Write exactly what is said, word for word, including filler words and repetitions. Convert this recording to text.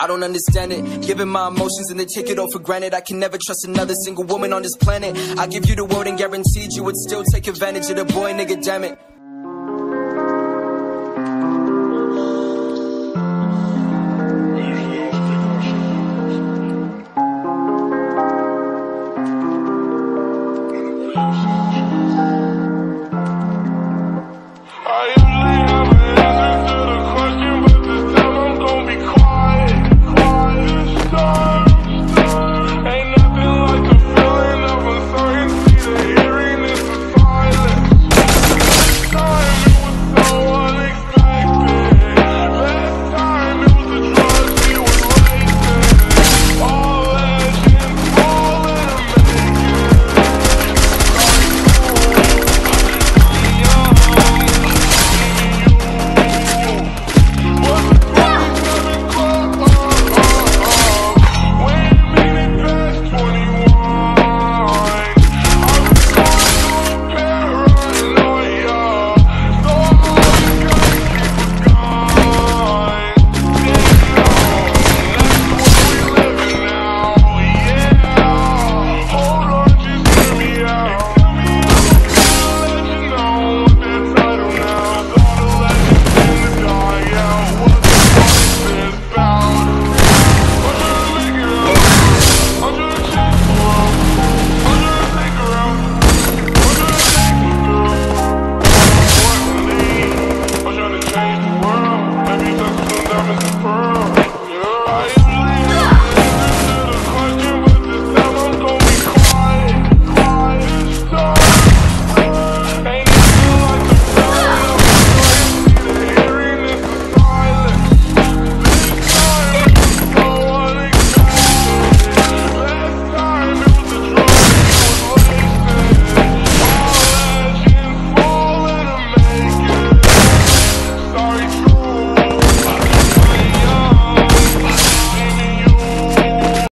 I don't understand it. Giving my emotions and they take it all for granted. I can never trust another single woman on this planet. I give you the world and guaranteed you would still take advantage of the boy, nigga, damn it.